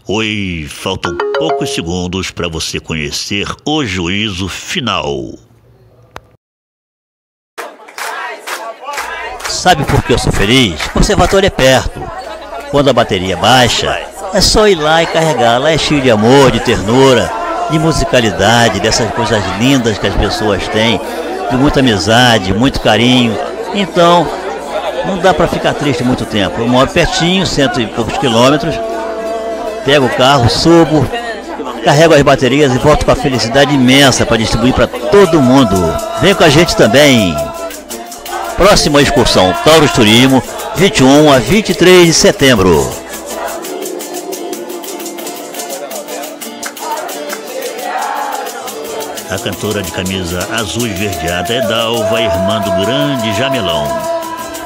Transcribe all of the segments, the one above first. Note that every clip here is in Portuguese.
Oi, faltam poucos segundos para você conhecer o juízo final. Sabe por que eu sou feliz? O conservatório é perto. Quando a bateria baixa, é só ir lá e carregar. Lá é cheio de amor, de ternura, de musicalidade, dessas coisas lindas que as pessoas têm, de muita amizade, muito carinho. Então, não dá para ficar triste muito tempo. Eu moro pertinho, 100 e poucos quilômetros. Pego o carro, subo, carrego as baterias e volto com a felicidade imensa para distribuir para todo mundo. Vem com a gente também. Próxima excursão, Taurus Turismo, 21 a 23 de setembro. A cantora de camisa azul e esverdeada é Dalva, irmã do grande Jamelão.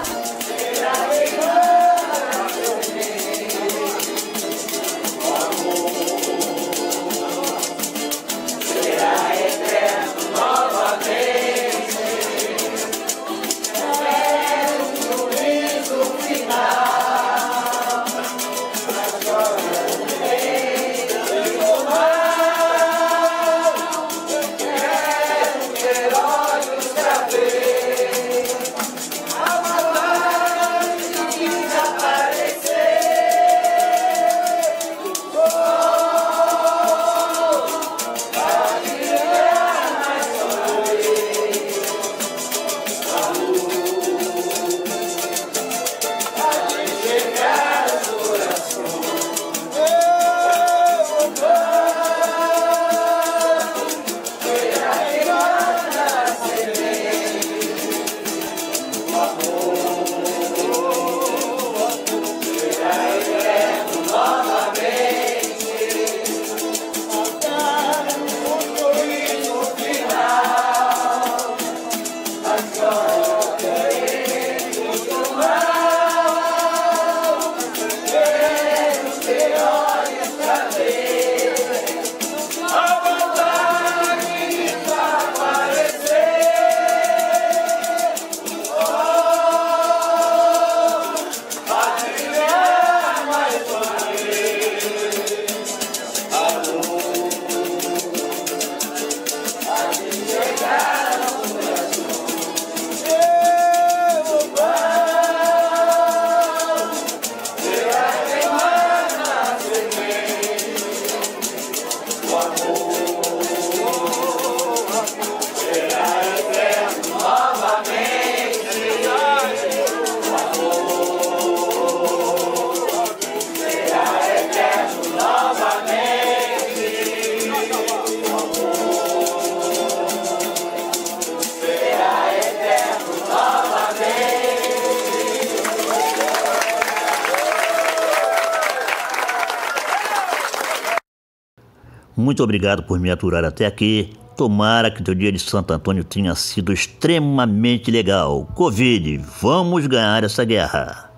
Muito obrigado por me aturar até aqui. Tomara que teu dia de Santo Antônio tenha sido extremamente legal. Covid, vamos ganhar essa guerra.